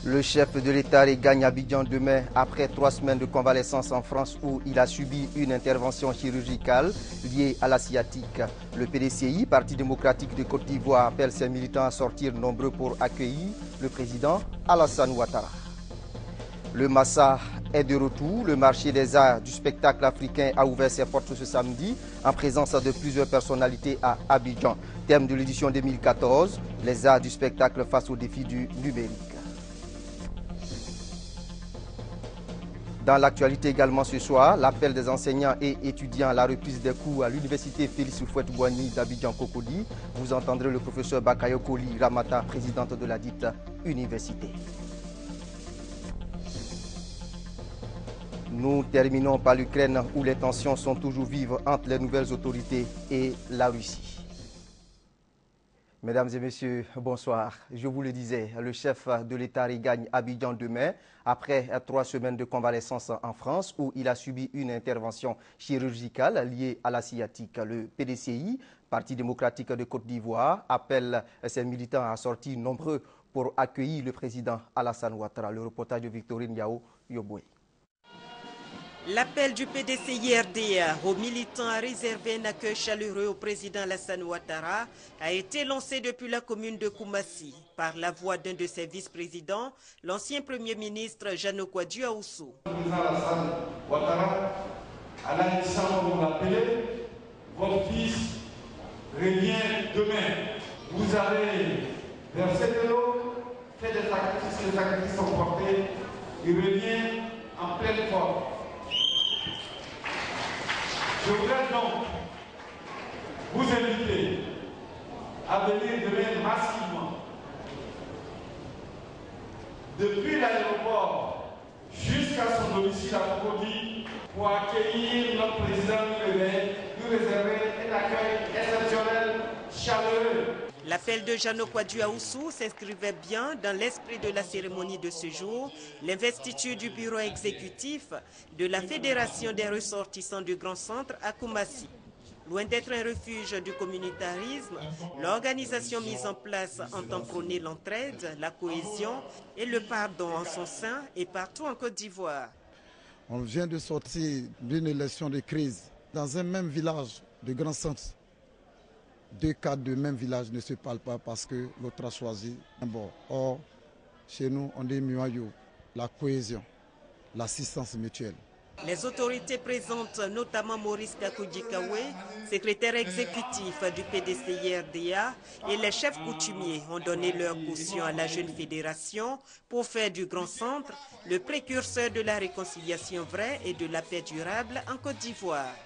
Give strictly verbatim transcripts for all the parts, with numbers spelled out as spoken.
Le chef de l'État regagne Abidjan demain après trois semaines de convalescence en France où il a subi une intervention chirurgicale liée à la sciatique. Le P D C I, Parti démocratique de Côte d'Ivoire, appelle ses militants à sortir nombreux pour accueillir le président Alassane Ouattara. Le Massa est de retour. Le marché des arts du spectacle africain a ouvert ses portes ce samedi en présence de plusieurs personnalités à Abidjan. Thème de l'édition deux mille quatorze, les arts du spectacle face au défi du numérique. Dans l'actualité également ce soir, l'appel des enseignants et étudiants à la reprise des cours à l'université Félix Houphouët-Boigny d'Abidjan-Cocody. Vous entendrez le professeur Bakayo Koli Ramata, présidente de la dite université. Nous terminons par l'Ukraine où les tensions sont toujours vives entre les nouvelles autorités et la Russie. Mesdames et messieurs, bonsoir. Je vous le disais, le chef de l'État regagne Abidjan demain après trois semaines de convalescence en France où il a subi une intervention chirurgicale liée à la sciatique. Le P D C I, Parti démocratique de Côte d'Ivoire, appelle ses militants à sortir nombreux pour accueillir le président Alassane Ouattara. Le reportage de Victorine Yao Yoboué. L'appel du P D C I R D A aux militants à réserver un accueil chaleureux au président Alassane Ouattara a été lancé depuis la commune de Koumassi par la voix d'un de ses vice-présidents, l'ancien Premier ministre Jeannot Kouadio Aoussou. Le président Alassane Ouattara, à la naissance, vous l'appelez, votre fils revient demain. Vous avez versé de l'eau, fait des sacrifices, les sacrifices sont portés, il revient en pleine forme. Je voudrais donc vous inviter à venir demain massivement depuis l'aéroport jusqu'à son domicile à Cocody pour accueillir notre président nous réserver un accueil exceptionnel, chaleureux. L'appel de Jeannot Kouadio Aoussou s'inscrivait bien dans l'esprit de la cérémonie de ce jour, l'investiture du bureau exécutif de la Fédération des ressortissants du Grand Centre à Koumassi. Loin d'être un refuge du communautarisme, l'organisation mise en place entend prôner l'entraide, la cohésion et le pardon en son sein et partout en Côte d'Ivoire. On vient de sortir d'une élection de crise dans un même village de Grand Centre. Deux cadres de même village ne se parlent pas parce que l'autre a choisi un bord. Or, chez nous, on dit Miwayo, la cohésion, l'assistance mutuelle. Les autorités présentes, notamment Maurice Kakoudjikawe, secrétaire exécutif du P D C I R D A, et les chefs coutumiers ont donné leur caution à la jeune fédération pour faire du Grand Centre le précurseur de la réconciliation vraie et de la paix durable en Côte d'Ivoire.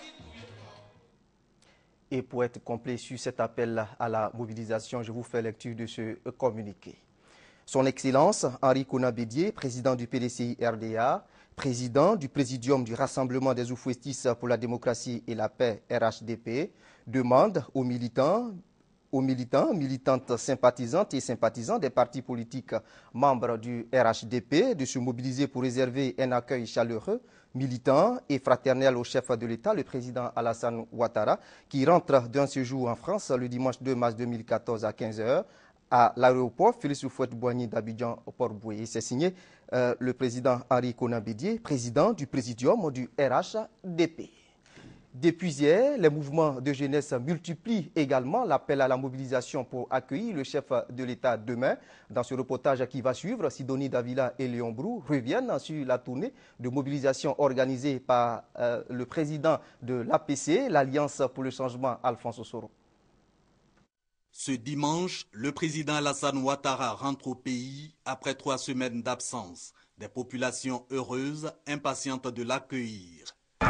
Et pour être complet sur cet appel à la mobilisation, je vous fais lecture de ce communiqué. Son Excellence Henri Konan Bédié, président du P D C I R D A, président du Présidium du Rassemblement des Oufouestis pour la démocratie et la paix R H D P, demande aux militants, aux militants, militantes sympathisantes et sympathisants des partis politiques membres du R H D P de se mobiliser pour réserver un accueil chaleureux, militant et fraternel au chef de l'État, le président Alassane Ouattara, qui rentre d'un séjour en France le dimanche deux mars deux mille quatorze à quinze heures à l'aéroport Félix Houphouët-Boigny d'Abidjan au Port-Boué. C'est signé euh, le président Henri Konan Bédié, président du Présidium du R H D P. Depuis hier, les mouvements de jeunesse multiplient également l'appel à la mobilisation pour accueillir le chef de l'État demain. Dans ce reportage qui va suivre, Sidonie Davila et Léon Brou reviennent sur la tournée de mobilisation organisée par euh, le président de l'A P C, l'Alliance pour le changement, Alphonse Soro. Ce dimanche, le président Alassane Ouattara rentre au pays après trois semaines d'absence. Des populations heureuses, impatientes de l'accueillir.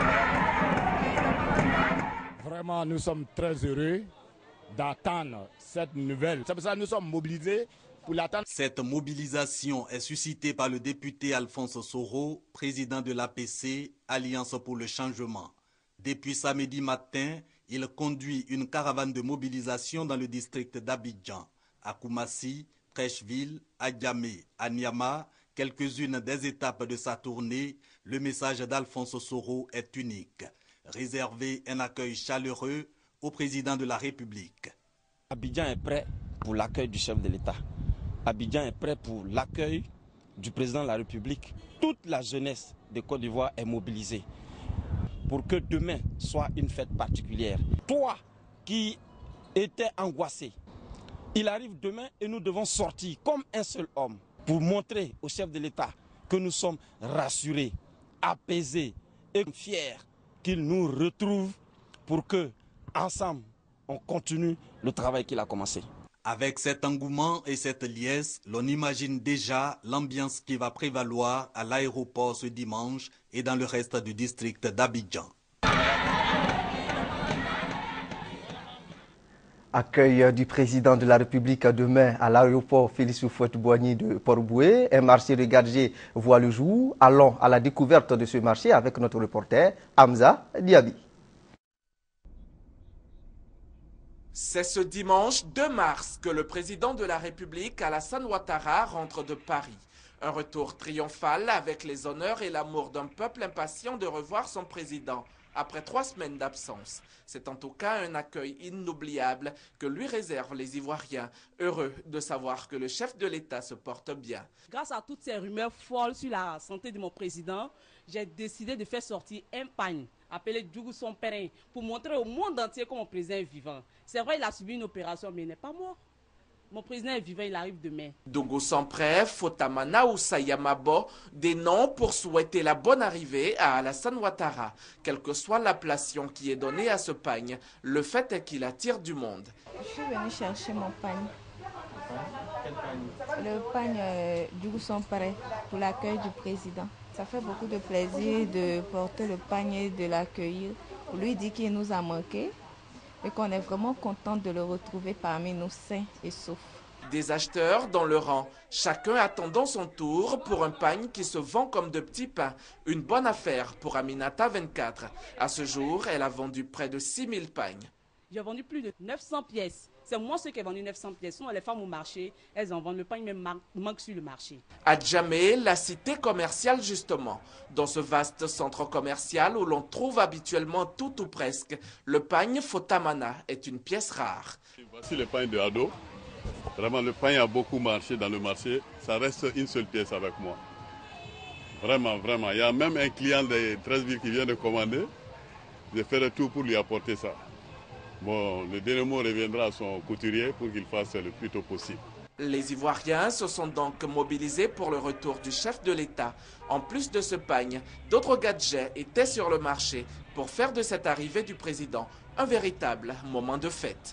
Vraiment, nous sommes très heureux d'attendre cette nouvelle. C'est pour ça que nous sommes mobilisés pour l'attendre. Cette mobilisation est suscitée par le député Alphonse Soro, président de l'A P C, Alliance pour le changement. Depuis samedi matin, il conduit une caravane de mobilisation dans le district d'Abidjan. À Koumassi, Trècheville, à Djamé, à Niama, quelques-unes des étapes de sa tournée, le message d'Alphonse Soro est unique. Réserver un accueil chaleureux au président de la République. Abidjan est prêt pour l'accueil du chef de l'État. Abidjan est prêt pour l'accueil du président de la République, toute la jeunesse de Côte d'Ivoire est mobilisée pour que demain soit une fête particulière. Toi qui étais angoissé, il arrive demain et nous devons sortir comme un seul homme pour montrer au chef de l'État que nous sommes rassurés, apaisés et fiers qu'il nous retrouve pour que, ensemble, on continue le travail qu'il a commencé. Avec cet engouement et cette liesse, l'on imagine déjà l'ambiance qui va prévaloir à l'aéroport ce dimanche et dans le reste du district d'Abidjan. Accueil du président de la République demain à l'aéroport Félix Houphouët-Boigny de Port-Bouët. Un marché de Gadgé voit le jour. Allons à la découverte de ce marché avec notre reporter Hamza Diaby. C'est ce dimanche deux mars que le président de la République, Alassane Ouattara, rentre de Paris. Un retour triomphal avec les honneurs et l'amour d'un peuple impatient de revoir son président après trois semaines d'absence. C'est en tout cas un accueil inoubliable que lui réservent les Ivoiriens, heureux de savoir que le chef de l'État se porte bien. Grâce à toutes ces rumeurs folles sur la santé de mon président, j'ai décidé de faire sortir un pagne appelé Djougou son Périn pour montrer au monde entier que mon président est vivant. C'est vrai, il a subi une opération, mais il n'est pas mort. Mon président est vivant, il arrive demain. Dougou Sompré, Fotamana ou Sayamabo, des noms pour souhaiter la bonne arrivée à Alassane Ouattara. Quelle que soit l'appellation qui est donnée à ce pagne, le fait est qu'il attire du monde. Je suis venue chercher mon pagne. Quel pagne? Le pagne euh, Dougou Sompré pour l'accueil du président. Ça fait beaucoup de plaisir de porter le pagne et de l'accueillir. Pour lui dire qu'il nous a manqué et qu'on est vraiment content de le retrouver parmi nous sains et saufs. Des acheteurs dans le rang, chacun attendant son tour pour un pagne qui se vend comme de petits pains. Une bonne affaire pour Aminata vingt-quatre. À ce jour, elle a vendu près de six mille pagnes. J'ai vendu plus de neuf cents pièces. C'est moi ceux qui ai vendu neuf cents pièces. Sinon, les femmes au marché, elles en vendent. Le pagne même manque sur le marché. À Djamé, la cité commerciale justement. Dans ce vaste centre commercial où l'on trouve habituellement tout ou presque, le pagne Fotamana est une pièce rare. Voici le pagne de Ado. Vraiment, le pagne a beaucoup marché dans le marché. Ça reste une seule pièce avec moi. Vraiment, vraiment. Il y a même un client de treize villes qui vient de commander. Je fais le tout pour lui apporter ça. Bon, le dernier mot reviendra à son couturier pour qu'il fasse le plus tôt possible. Les Ivoiriens se sont donc mobilisés pour le retour du chef de l'État. En plus de ce pagne, d'autres gadgets étaient sur le marché pour faire de cette arrivée du président un véritable moment de fête.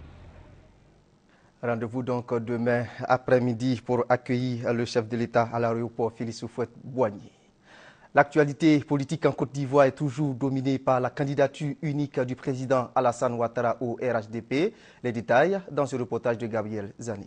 Rendez-vous donc demain après-midi pour accueillir le chef de l'État à l'aéroport Félix Houphouët-Boigny. L'actualité politique en Côte d'Ivoire est toujours dominée par la candidature unique du président Alassane Ouattara au R H D P. Les détails dans ce reportage de Gabriel Zani.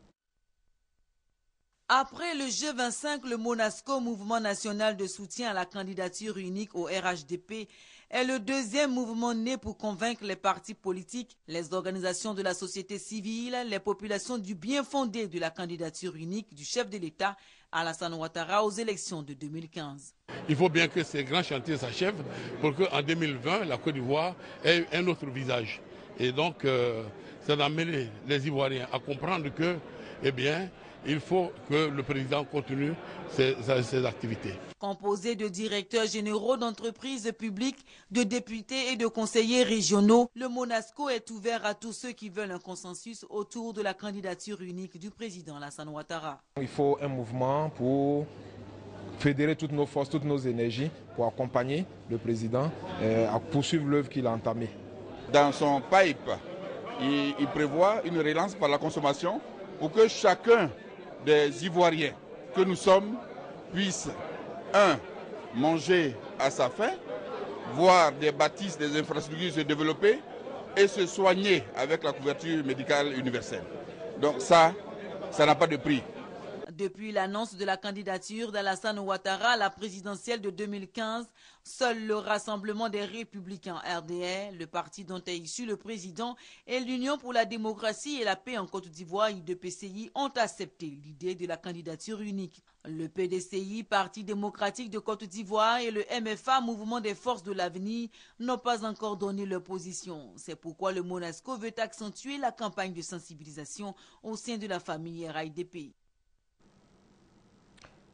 Après le G vingt-cinq, le Monasco, mouvement national de soutien à la candidature unique au R H D P, est le deuxième mouvement né pour convaincre les partis politiques, les organisations de la société civile, les populations du bien fondé de la candidature unique du chef de l'État, Alassane Ouattara, aux élections de deux mille quinze. Il faut bien que ces grands chantiers s'achèvent pour qu'en deux mille vingt, la Côte d'Ivoire ait un autre visage. Et donc, euh, ça d'amener les Ivoiriens à comprendre que, eh bien, il faut que le président continue ses, ses activités. Composé de directeurs généraux d'entreprises publiques, de députés et de conseillers régionaux, le Monasco est ouvert à tous ceux qui veulent un consensus autour de la candidature unique du président Alassane Ouattara. Il faut un mouvement pour fédérer toutes nos forces, toutes nos énergies pour accompagner le président euh, à poursuivre l'œuvre qu'il a entamée. Dans son pipe, il, il prévoit une relance par la consommation pour que chacun des Ivoiriens que nous sommes puissent, un, manger à sa faim, voir des bâtisses, des infrastructures se développer et se soigner avec la couverture médicale universelle. Donc ça, ça n'a pas de prix. Depuis l'annonce de la candidature d'Alassane Ouattara à la présidentielle de deux mille quinze, seul le Rassemblement des Républicains R D R, le parti dont est issu le président, et l'Union pour la démocratie et la paix en Côte d'Ivoire, I D P C I, ont accepté l'idée de la candidature unique. Le P D C I, Parti démocratique de Côte d'Ivoire, et le M F A, Mouvement des forces de l'avenir, n'ont pas encore donné leur position. C'est pourquoi le Monasco veut accentuer la campagne de sensibilisation au sein de la famille R I D P.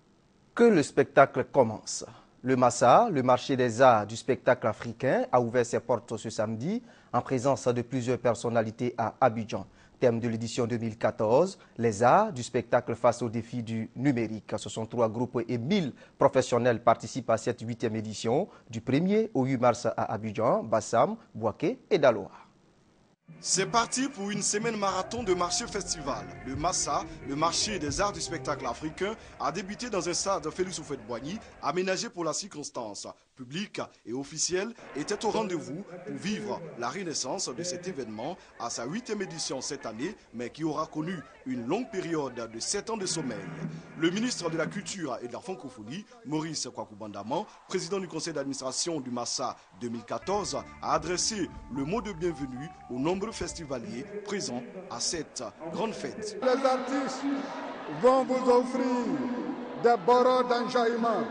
Que le spectacle commence. Le Massa, le marché des arts du spectacle africain, a ouvert ses portes ce samedi en présence de plusieurs personnalités à Abidjan. Thème de l'édition deux mille quatorze, les arts du spectacle face aux défis du numérique. Ce sont trois groupes et mille professionnels participent à cette huitième édition du premier au huit mars à Abidjan, Bassam, Bouaké et Daloa. C'est parti pour une semaine marathon de marché festival. Le Massa, le marché des arts du spectacle africain, a débuté dans un stade Félix Houphouët-Boigny, aménagé pour la circonstance. Public et officiel étaient au rendez-vous pour vivre la renaissance de cet événement à sa huitième édition cette année, mais qui aura connu une longue période de sept ans de sommeil. Le ministre de la Culture et de la Francophonie, Maurice Kwaku-Bandaman, président du conseil d'administration du Massa deux mille quatorze, a adressé le mot de bienvenue aux nombreux festivaliers présents à cette grande fête. Les artistes vont vous offrir des bords d'enjaillement.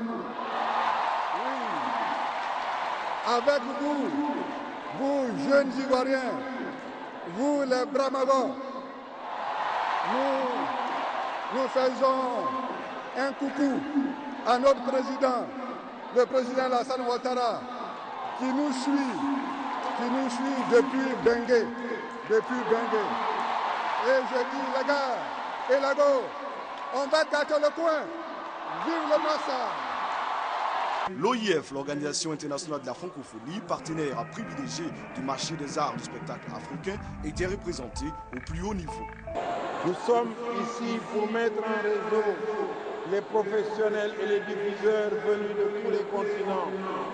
Avec vous, vous jeunes Ivoiriens, vous les Bramavos, nous, nous faisons un coucou à notre président, le président Alassane Ouattara, qui nous suit, qui nous suit depuis Bengué, depuis Bengué. Et je dis, les gars et la go, on va gâter le coin, vive le Massa. L'O I F, l'Organisation internationale de la francophonie, partenaire privilégié du marché des arts du spectacle africain, était représentée au plus haut niveau. Nous sommes ici pour mettre en réseau les professionnels et les diffuseurs venus de tous les continents.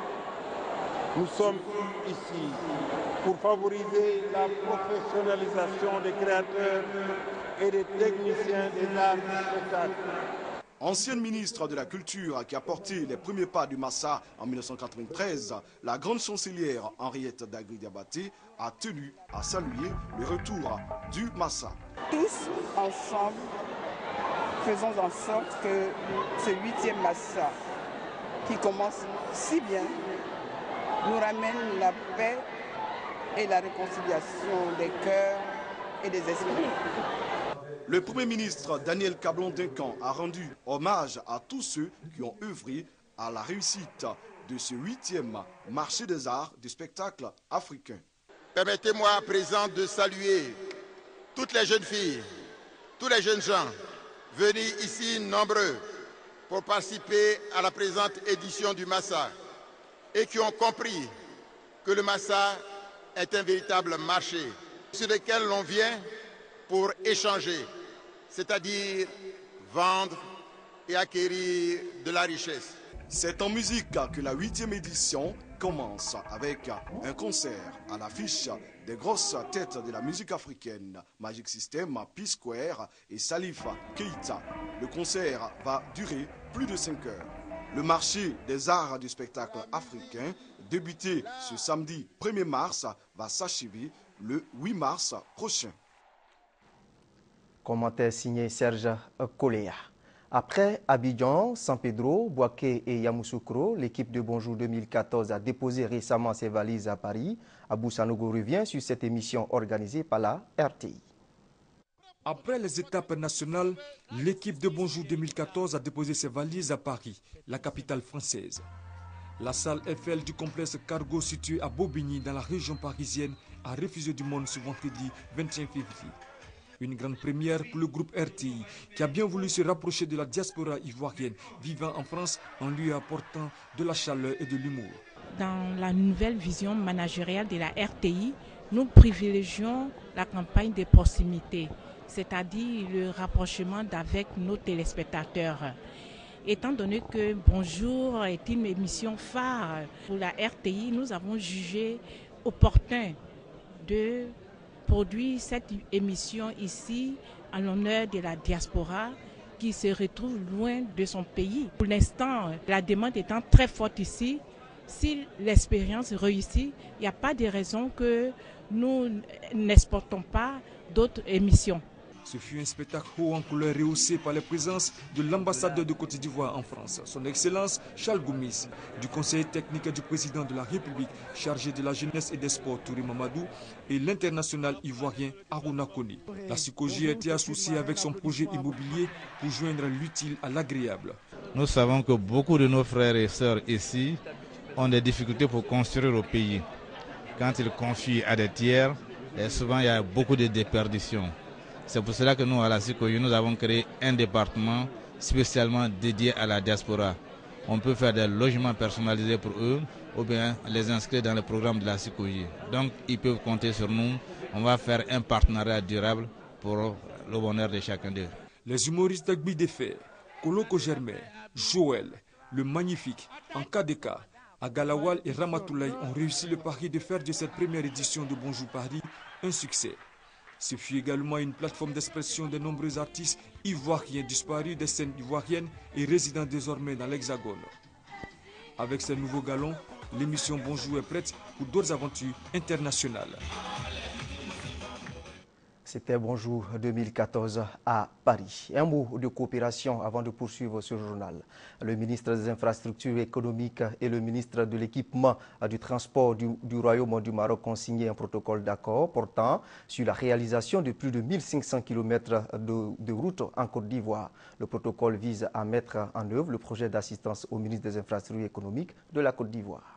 Nous sommes ici pour favoriser la professionnalisation des créateurs et des techniciens des arts du spectacle. Ancienne ministre de la Culture qui a porté les premiers pas du Massa en mille neuf cent quatre-vingt-treize, la grande chancelière Henriette Dagri-Diabaté a tenu à saluer le retour du Massa. Tous ensemble, faisons en sorte que ce huitième Massa, qui commence si bien, nous ramène la paix et la réconciliation des cœurs et des esprits. Le Premier ministre Daniel Kablan-Duncan a rendu hommage à tous ceux qui ont œuvré à la réussite de ce huitième marché des arts du spectacle africain. Permettez-moi à présent de saluer toutes les jeunes filles, tous les jeunes gens venus ici nombreux pour participer à la présente édition du Massa et qui ont compris que le Massa est un véritable marché sur lequel l'on vient pour échanger, c'est-à-dire vendre et acquérir de la richesse. C'est en musique que la huitième édition commence avec un concert à l'affiche des grosses têtes de la musique africaine, Magic System, P-Square et Salif Keita. Le concert va durer plus de cinq heures. Le marché des arts du spectacle africain, débuté ce samedi premier mars, va s'achever le huit mars prochain. Commentaire signé Serge Koléa. Après Abidjan, San Pedro, Bouaké et Yamoussoukro, l'équipe de Bonjour deux mille quatorze a déposé récemment ses valises à Paris. Abou Sanogo revient sur cette émission organisée par la R T I. Après les étapes nationales, l'équipe de Bonjour deux mille quatorze a déposé ses valises à Paris, la capitale française. La salle F L du complexe Cargo situé à Bobigny dans la région parisienne a refusé du monde ce vendredi vingt et un février. Une grande première pour le groupe R T I qui a bien voulu se rapprocher de la diaspora ivoirienne vivant en France en lui apportant de la chaleur et de l'humour. Dans la nouvelle vision managériale de la R T I, nous privilégions la campagne de proximité, c'est-à-dire le rapprochement avec nos téléspectateurs. Étant donné que Bonjour est une émission phare pour la R T I, nous avons jugé opportun de produire cette émission ici en l'honneur de la diaspora qui se retrouve loin de son pays. Pour l'instant, la demande étant très forte ici, si l'expérience réussit, il n'y a pas de raison que nous n'exportons pas d'autres émissions. Ce fut un spectacle haut en couleur rehaussé par la présence de l'ambassadeur de Côte d'Ivoire en France, son Excellence Charles Gomis, du conseiller technique du président de la République chargé de la jeunesse et des sports Touré Mamadou et l'international ivoirien Aruna Kone. La Sikoji a été associée avec son projet immobilier pour joindre l'utile à l'agréable. Nous savons que beaucoup de nos frères et sœurs ici ont des difficultés pour construire au pays. Quand ils confient à des tiers, et souvent il y a beaucoup de déperditions. C'est pour cela que nous, à la C I C O I, nous avons créé un département spécialement dédié à la diaspora. On peut faire des logements personnalisés pour eux ou bien les inscrire dans le programme de la C I C O I. Donc ils peuvent compter sur nous. On va faire un partenariat durable pour le bonheur de chacun d'eux. Les humoristes d'Agbi Défait, Koloko Germain, Joël, le Magnifique, Ankadeka, Agalawal et Ramatoulaye ont réussi le pari de faire de cette première édition de Bonjour Paris un succès. Ce fut également une plateforme d'expression de nombreux artistes ivoiriens disparus des scènes ivoiriennes et résidant désormais dans l'Hexagone. Avec ces nouveaux galons, l'émission Bonjour est prête pour d'autres aventures internationales. C'était Bonjour deux mille quatorze à Paris. Un mot de coopération avant de poursuivre ce journal. Le ministre des Infrastructures économiques et le ministre de l'Équipement du Transport du, du Royaume du Maroc ont signé un protocole d'accord portant sur la réalisation de plus de mille cinq cents kilomètres de, de route en Côte d'Ivoire. Le protocole vise à mettre en œuvre le projet d'assistance au ministre des Infrastructures économiques de la Côte d'Ivoire.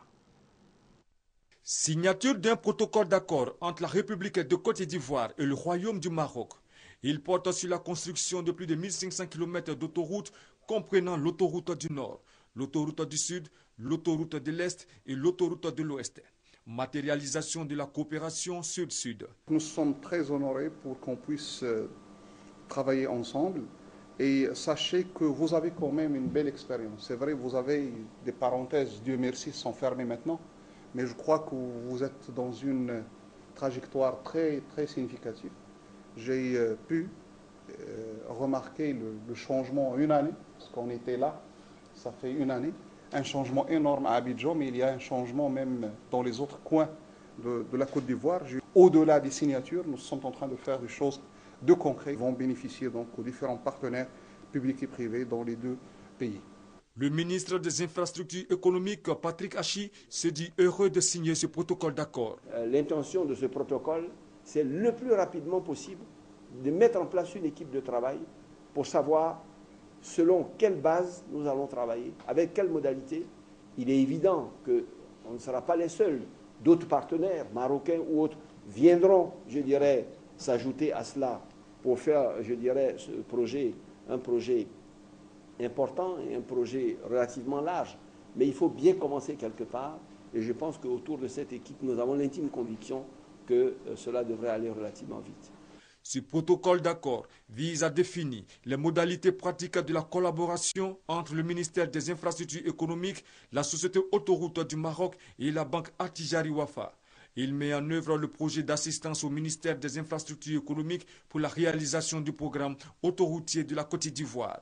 Signature d'un protocole d'accord entre la République de Côte d'Ivoire et le Royaume du Maroc. Il porte sur la construction de plus de mille cinq cents kilomètres d'autoroutes comprenant l'autoroute du Nord, l'autoroute du Sud, l'autoroute de l'Est et l'autoroute de l'Ouest. Matérialisation de la coopération Sud-Sud. Nous sommes très honorés pour qu'on puisse travailler ensemble et sachez que vous avez quand même une belle expérience. C'est vrai, vous avez des parenthèses, Dieu merci, sont fermées maintenant. Mais je crois que vous êtes dans une trajectoire très, très significative. J'ai euh, pu euh, remarquer le, le changement en une année, parce qu'on était là, ça fait une année. Un changement énorme à Abidjan, mais il y a un changement même dans les autres coins de, de la Côte d'Ivoire. Au-delà des signatures, nous sommes en train de faire des choses de concret qui vont bénéficier donc aux différents partenaires publics et privés dans les deux pays. Le ministre des Infrastructures économiques, Patrick Hachi, se dit heureux de signer ce protocole d'accord. Euh, L'intention de ce protocole, c'est le plus rapidement possible de mettre en place une équipe de travail pour savoir selon quelle base nous allons travailler, avec quelle modalité. Il est évident qu'on ne sera pas les seuls. D'autres partenaires, marocains ou autres, viendront, je dirais, s'ajouter à cela pour faire, je dirais, ce projet, un projet important et un projet relativement large. Mais il faut bien commencer quelque part et je pense qu'autour de cette équipe, nous avons l'intime conviction que cela devrait aller relativement vite. Ce protocole d'accord vise à définir les modalités pratiques de la collaboration entre le ministère des Infrastructures économiques, la Société Autoroute du Maroc et la Banque Attijari Wafa. Il met en œuvre le projet d'assistance au ministère des Infrastructures économiques pour la réalisation du programme autoroutier de la Côte d'Ivoire.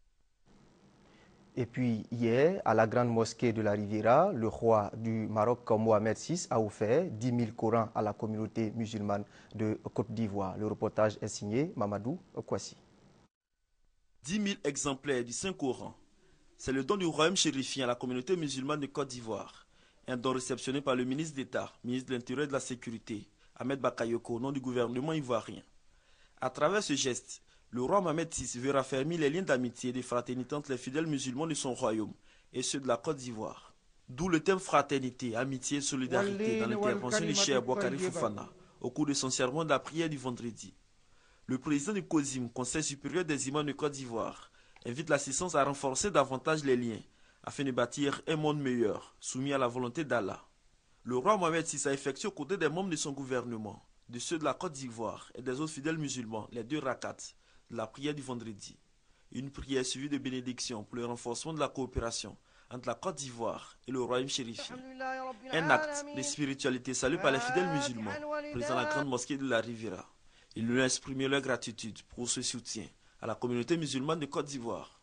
Et puis hier, à la grande mosquée de la Riviera, le roi du Maroc, Mohamed six, a offert dix mille Corans à la communauté musulmane de Côte d'Ivoire. Le reportage est signé Mamadou Kwasi. dix mille exemplaires du Saint-Coran. C'est le don du royaume chérifien à la communauté musulmane de Côte d'Ivoire. Un don réceptionné par le ministre d'État, ministre de l'Intérieur et de la Sécurité, Ahmed Bakayoko, au nom du gouvernement ivoirien. À travers ce geste, le roi Mohamed six veut raffermir les liens d'amitié et de fraternité entre les fidèles musulmans de son royaume et ceux de la Côte d'Ivoire. D'où le thème fraternité, amitié et solidarité dans l'intervention du Cheikh Boakari Fofana au cours de son sermon de la prière du vendredi. Le président du COSIM, Conseil supérieur des imams de Côte d'Ivoire, invite l'assistance à renforcer davantage les liens afin de bâtir un monde meilleur, soumis à la volonté d'Allah. Le roi Mohamed six a effectué aux côtés des membres de son gouvernement, de ceux de la Côte d'Ivoire et des autres fidèles musulmans, les deux rakats de la prière du vendredi. Une prière suivie de bénédictions pour le renforcement de la coopération entre la Côte d'Ivoire et le royaume chérifien. Un acte de spiritualité salué par les fidèles musulmans présents à la grande mosquée de la Riviera. Ils lui ont exprimé leur gratitude pour ce soutien à la communauté musulmane de Côte d'Ivoire.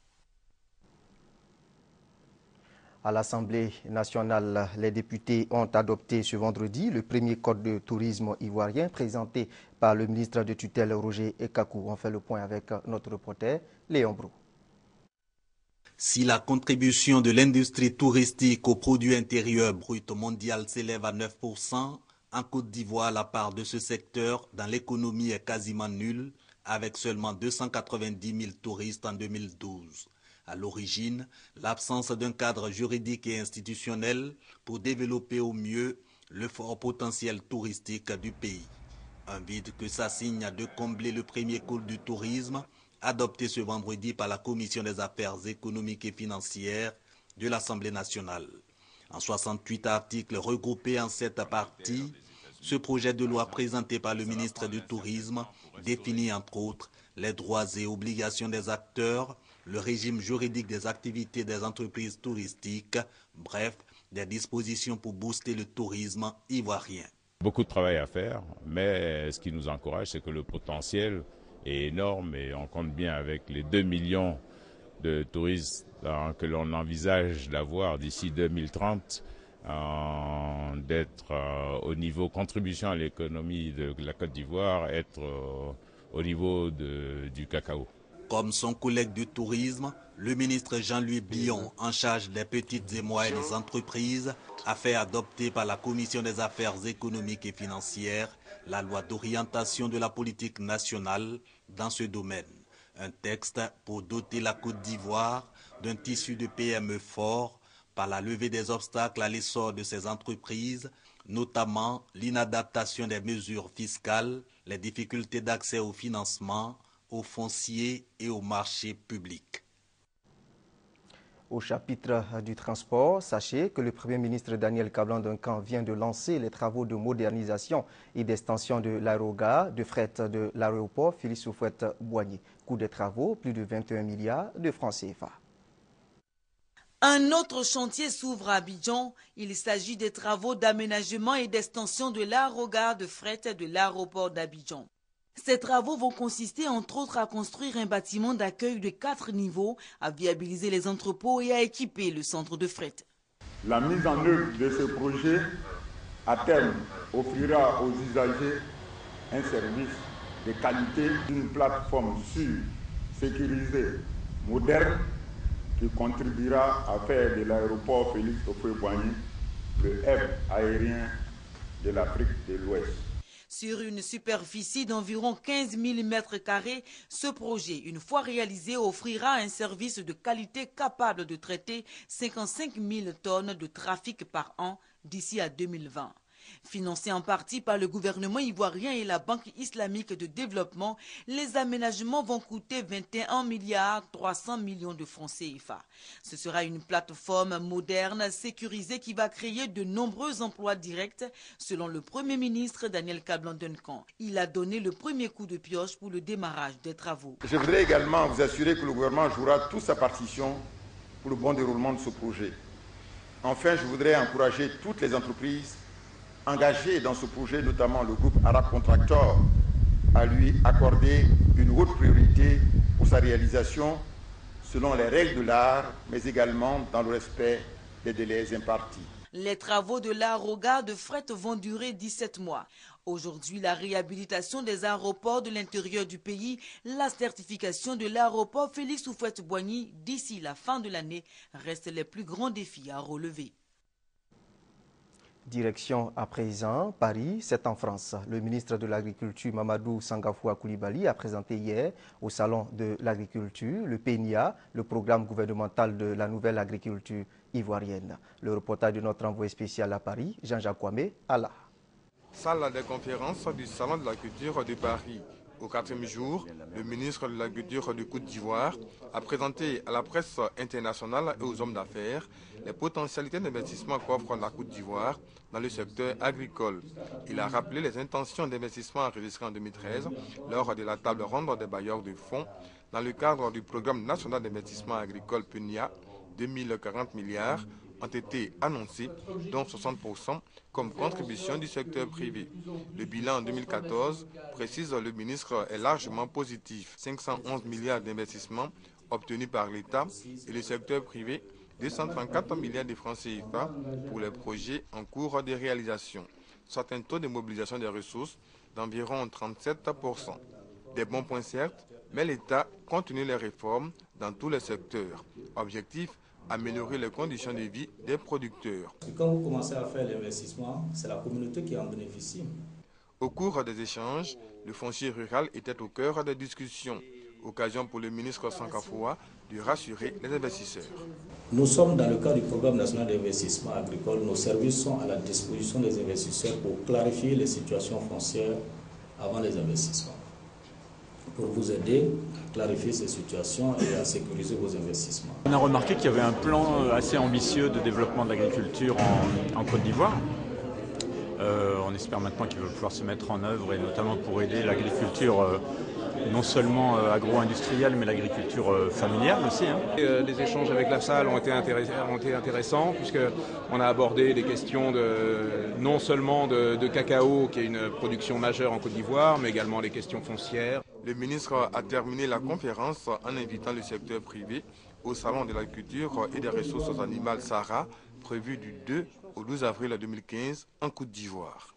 À l'Assemblée nationale, les députés ont adopté ce vendredi le premier code de tourisme ivoirien présenté par le ministre de tutelle Roger Ekakou. On fait le point avec notre reporter Léon Brou. Si la contribution de l'industrie touristique au produit intérieur brut mondial s'élève à neuf pour cent, en Côte d'Ivoire, la part de ce secteur dans l'économie est quasiment nulle, avec seulement deux cent quatre-vingt-dix mille touristes en deux mille douze. À l'origine, l'absence d'un cadre juridique et institutionnel pour développer au mieux le fort potentiel touristique du pays. Un vide que s'assigne de combler le premier code du tourisme, adopté ce vendredi par la Commission des affaires économiques et financières de l'Assemblée nationale. En soixante-huit articles regroupés en sept parties, ce projet de loi présenté par le ministre du Tourisme définit entre autres les droits et obligations des acteurs, le régime juridique des activités des entreprises touristiques, bref, des dispositions pour booster le tourisme ivoirien. Beaucoup de travail à faire, mais ce qui nous encourage, c'est que le potentiel est énorme et on compte bien avec les deux millions de touristes que l'on envisage d'avoir d'ici deux mille trente, euh, d'être euh, au niveau contribution à l'économie de la Côte d'Ivoire, être euh, au niveau de, du cacao. Comme son collègue du tourisme, le ministre Jean-Louis Billon, en charge des petites et moyennes entreprises, a fait adopter par la Commission des affaires économiques et financières la loi d'orientation de la politique nationale dans ce domaine. Un texte pour doter la Côte d'Ivoire d'un tissu de P M E fort par la levée des obstacles à l'essor de ces entreprises, notamment l'inadaptation des mesures fiscales, les difficultés d'accès au financement, aux fonciers et aux marchés publics. Au chapitre du transport, sachez que le Premier ministre Daniel Kablan-Duncan vient de lancer les travaux de modernisation et d'extension de l'aérogare de fret de l'aéroport Félix Houphouët-Boigny. Coût des travaux, plus de vingt et un milliards de francs C F A. Un autre chantier s'ouvre à Abidjan. Il s'agit des travaux d'aménagement et d'extension de l'aérogare de fret de l'aéroport d'Abidjan. Ces travaux vont consister entre autres à construire un bâtiment d'accueil de quatre niveaux, à viabiliser les entrepôts et à équiper le centre de fret. La mise en œuvre de ce projet, à terme, offrira aux usagers un service de qualité, une plateforme sûre, sécurisée, moderne, qui contribuera à faire de l'aéroport Félix Houphouët-Boigny le hub aérien de l'Afrique de l'Ouest. Sur une superficie d'environ quinze mille mètres carrés, ce projet, une fois réalisé, offrira un service de qualité capable de traiter cinquante-cinq mille tonnes de trafic par an d'ici à deux mille vingt. Financé en partie par le gouvernement ivoirien et la Banque islamique de développement, les aménagements vont coûter vingt et un milliards trois cents millions de francs C F A. Ce sera une plateforme moderne, sécurisée, qui va créer de nombreux emplois directs, selon le Premier ministre Daniel Kablan-Duncan. Il a donné le premier coup de pioche pour le démarrage des travaux. Je voudrais également vous assurer que le gouvernement jouera toute sa partition pour le bon déroulement de ce projet. Enfin, je voudrais encourager toutes les entreprises engagé dans ce projet, notamment le groupe Arab Contractor, à lui accorder une haute priorité pour sa réalisation selon les règles de l'art, mais également dans le respect des délais impartis. Les travaux de l'aérogare de fret vont durer dix-sept mois. Aujourd'hui, la réhabilitation des aéroports de l'intérieur du pays, la certification de l'aéroport Félix Houphouët-Boigny d'ici la fin de l'année restent les plus grands défis à relever. Direction à présent, Paris, c'est en France. Le ministre de l'Agriculture, Mamadou Sangafoua Koulibaly, a présenté hier au Salon de l'Agriculture, le P N I A, le programme gouvernemental de la nouvelle agriculture ivoirienne. Le reportage de notre envoyé spécial à Paris, Jean-Jacques Kwame, Allah. Salle des conférences du Salon de la culture de Paris. Au quatrième jour, le ministre de l'Agriculture de Côte d'Ivoire a présenté à la presse internationale et aux hommes d'affaires les potentialités d'investissement qu'offre la Côte d'Ivoire dans le secteur agricole. Il a rappelé les intentions d'investissement enregistrées en deux mille treize lors de la table ronde des bailleurs de fonds dans le cadre du programme national d'investissement agricole P N I A. deux mille quarante milliards ont été annoncés, dont soixante pour cent comme contribution du secteur privé. Le bilan en deux mille quatorze, précise le ministre, est largement positif. cinq cent onze milliards d'investissements obtenus par l'État et le secteur privé, deux cent trente-quatre milliards de francs C F A pour les projets en cours de réalisation, soit un taux de mobilisation des ressources d'environ trente-sept pour cent. Des bons points certes, mais l'État continue les réformes dans tous les secteurs. Objectif, améliorer les conditions de vie des producteurs. Quand vous commencez à faire l'investissement, c'est la communauté qui en bénéficie. Au cours des échanges, le foncier rural était au cœur des discussions. Occasion pour le ministre Sankafoua de rassurer les investisseurs. Nous sommes dans le cadre du programme national d'investissement agricole. Nos services sont à la disposition des investisseurs pour clarifier les situations foncières avant les investissements, pour vous aider à clarifier ces situations et à sécuriser vos investissements. On a remarqué qu'il y avait un plan assez ambitieux de développement de l'agriculture en, en Côte d'Ivoire. Euh, on espère maintenant qu'il va pouvoir se mettre en œuvre, et notamment pour aider l'agriculture euh, non seulement euh, agro-industrielle, mais l'agriculture euh, familiale aussi. Hein. Et, euh, les échanges avec la salle ont été, ont été intéressants, puisqu'on a abordé des questions de, non seulement de, de cacao, qui est une production majeure en Côte d'Ivoire, mais également les questions foncières. Le ministre a terminé la conférence en invitant le secteur privé au Salon de l'agriculture et des ressources animales Sahara, prévu du deux au douze avril deux mille quinze en Côte d'Ivoire.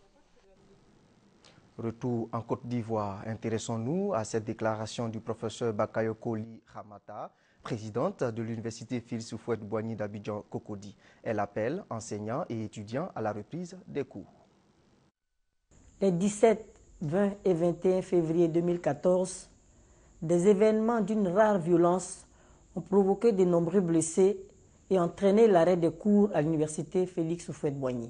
Retour en Côte d'Ivoire. Intéressons-nous à cette déclaration du professeur Bakayoko Ly Ramata, présidente de l'université Félix Houphouët-Boigny d'Abidjan-Cocody. Elle appelle enseignants et étudiants à la reprise des cours. Les dix-sept, vingt et vingt et un février deux mille quatorze, des événements d'une rare violence ont provoqué de nombreux blessés et entraîné l'arrêt des cours à l'université Félix Houphouët-Boigny.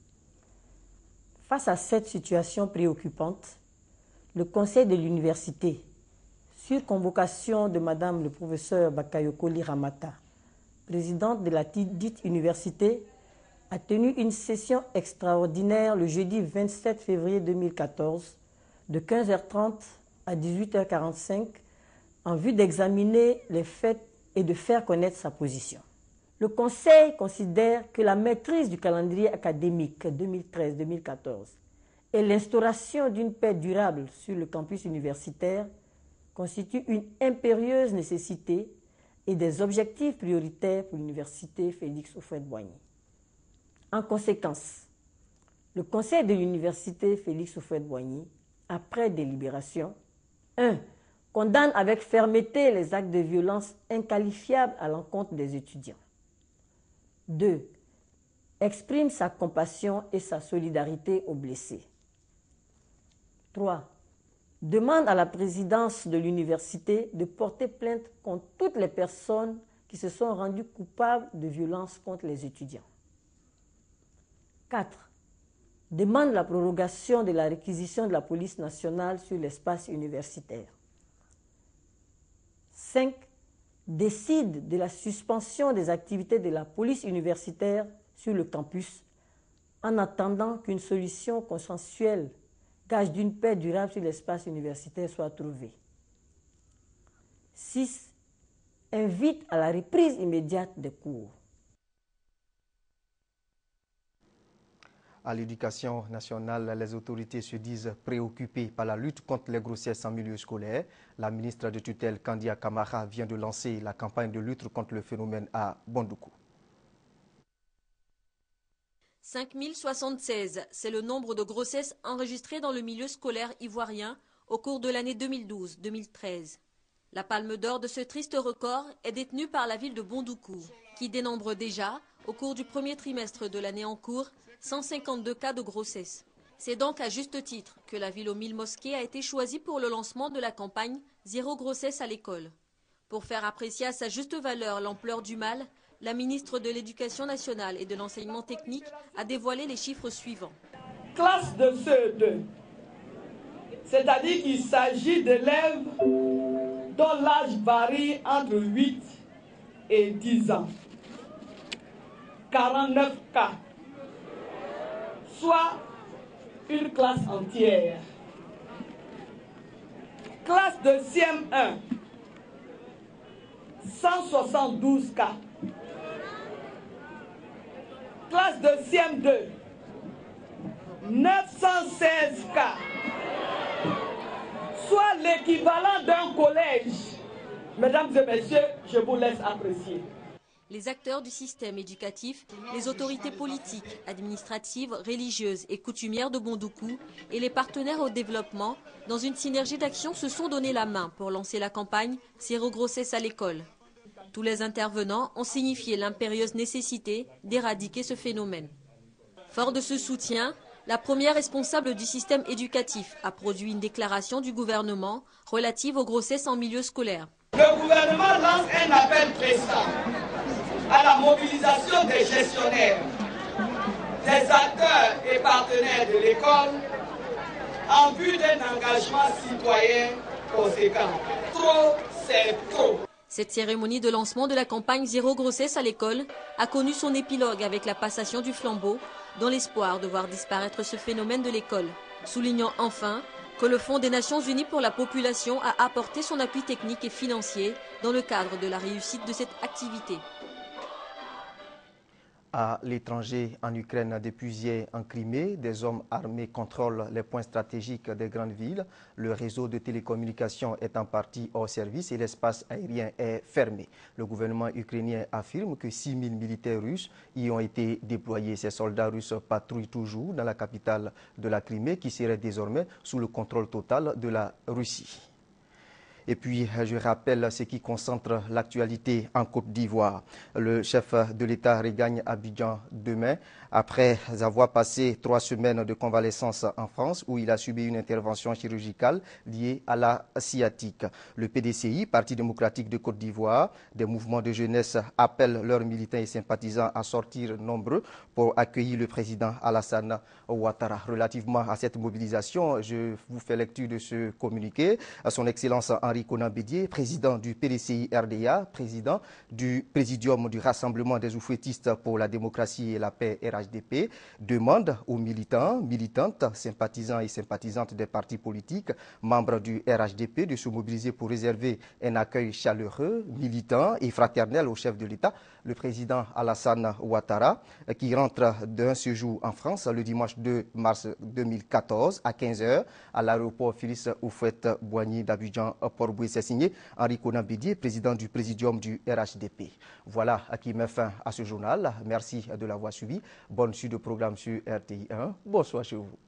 Face à cette situation préoccupante, le conseil de l'université, sur convocation de Madame le professeur Bakayoko Ly Ramata, présidente de la dite université, a tenu une session extraordinaire le jeudi vingt-sept février deux mille quatorze de quinze heures trente à dix-huit heures quarante-cinq en vue d'examiner les faits et de faire connaître sa position. Le Conseil considère que la maîtrise du calendrier académique deux mille treize deux mille quatorze et l'instauration d'une paix durable sur le campus universitaire constituent une impérieuse nécessité et des objectifs prioritaires pour l'université Félix Houphouët-Boigny. En conséquence, le Conseil de l'université Félix Houphouët-Boigny, après délibération, un condamne avec fermeté les actes de violence inqualifiables à l'encontre des étudiants. deux. Exprime sa compassion et sa solidarité aux blessés. trois. Demande à la présidence de l'université de porter plainte contre toutes les personnes qui se sont rendues coupables de violences contre les étudiants. quatre. Demande la prorogation de la réquisition de la police nationale sur l'espace universitaire. cinq. Décide de la suspension des activités de la police universitaire sur le campus en attendant qu'une solution consensuelle, gage d'une paix durable sur l'espace universitaire, soit trouvée. six. Invite à la reprise immédiate des cours. À l'éducation nationale, les autorités se disent préoccupées par la lutte contre les grossesses en milieu scolaire. La ministre de tutelle Kandia Camara vient de lancer la campagne de lutte contre le phénomène à Bondoukou. cinq mille soixante-seize, c'est le nombre de grossesses enregistrées dans le milieu scolaire ivoirien au cours de l'année deux mille douze deux mille treize. La palme d'or de ce triste record est détenue par la ville de Bondoukou, qui dénombre déjà, au cours du premier trimestre de l'année en cours, cent cinquante-deux cas de grossesse. C'est donc à juste titre que la ville aux mille mosquées a été choisie pour le lancement de la campagne Zéro grossesse à l'école. Pour faire apprécier à sa juste valeur l'ampleur du mal, la ministre de l'Éducation nationale et de l'enseignement technique a dévoilé les chiffres suivants. Classe de C E deux, c'est-à-dire qu'il s'agit d'élèves dont l'âge varie entre huit et dix ans. quarante-neuf cas, soit une classe entière. Classe de C M un, cent soixante-douze cas. Classe de C M deux, neuf cent seize cas, soit l'équivalent d'un collège. Mesdames et messieurs, je vous laisse apprécier. Les acteurs du système éducatif, les autorités politiques, administratives, religieuses et coutumières de Bondoukou et les partenaires au développement, dans une synergie d'action, se sont donné la main pour lancer la campagne Zéro grossesse à l'école. Tous les intervenants ont signifié l'impérieuse nécessité d'éradiquer ce phénomène. Fort de ce soutien, La première responsable du système éducatif a produit une déclaration du gouvernement relative aux grossesses en milieu scolaire. Le gouvernement lance un appel pressant à la mobilisation des gestionnaires, des acteurs et partenaires de l'école en vue d'un engagement citoyen conséquent. Trop, c'est trop. Cette cérémonie de lancement de la campagne Zéro grossesse à l'école a connu son épilogue avec la passation du flambeau, dans l'espoir de voir disparaître ce phénomène de l'école, soulignant enfin que le Fonds des Nations Unies pour la population a apporté son appui technique et financier dans le cadre de la réussite de cette activité. À l'étranger, en Ukraine, depuis hier en Crimée, des hommes armés contrôlent les points stratégiques des grandes villes. Le réseau de télécommunications est en partie hors service et l'espace aérien est fermé. Le gouvernement ukrainien affirme que six mille militaires russes y ont été déployés. Ces soldats russes patrouillent toujours dans la capitale de la Crimée, qui serait désormais sous le contrôle total de la Russie. Et puis, je rappelle ce qui concentre l'actualité en Côte d'Ivoire. Le chef de l'État regagne Abidjan demain, après avoir passé trois semaines de convalescence en France, où il a subi une intervention chirurgicale liée à la sciatique. Le P D C I, Parti démocratique de Côte d'Ivoire, des mouvements de jeunesse appellent leurs militants et sympathisants à sortir nombreux pour accueillir le président Alassane Ouattara. Relativement à cette mobilisation, je vous fais lecture de ce communiqué. Son Excellence Henri Konan Bédié, président du P D C I R D A, président du Présidium du Rassemblement des oufouettistes pour la démocratie et la paix R H D P, demande aux militants, militantes, sympathisants et sympathisantes des partis politiques, membres du R H D P, de se mobiliser pour réserver un accueil chaleureux, militant et fraternel au chef de l'État, le président Alassane Ouattara, qui rentre d'un séjour en France le dimanche deux mars deux mille quatorze à quinze heures à l'aéroport Félix Houphouët-Boigny d'Abidjan. C'est signé Henri Konan Bédié, président du Présidium du R H D P. Voilà qui met fin à ce journal. Merci de l'avoir suivi. Bonne suite de programme sur R T I un. Bonsoir chez vous.